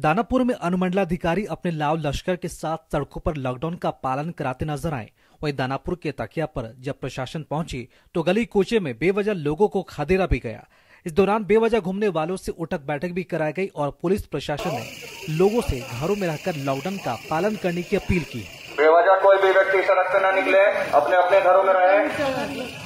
दानापुर में अनुमंडलाधिकारी अपने लाव लश्कर के साथ सड़कों पर लॉकडाउन का पालन कराते नजर आए। वहीं दानापुर के तकिया पर जब प्रशासन पहुंची तो गली कूचे में बेवजह लोगों को खदेड़ा भी गया। इस दौरान बेवजह घूमने वालों से उठक बैठक भी कराई गई और पुलिस प्रशासन ने लोगों से घरों में रहकर लॉकडाउन का पालन करने की अपील की। बेवजह कोई भी व्यक्ति सड़क पे न निकले, अपने अपने घरों में रहे।